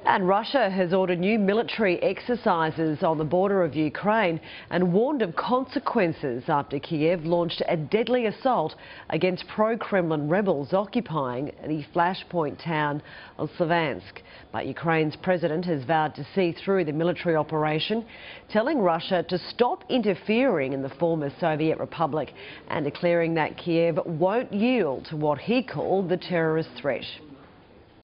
And Russia has ordered new military exercises on the border of Ukraine and warned of consequences after Kiev launched a deadly assault against pro-Kremlin rebels occupying the flashpoint town of Slavansk. But Ukraine's president has vowed to see through the military operation, telling Russia to stop interfering in the former Soviet republic and declaring that Kiev won't yield to what he called the terrorist threat.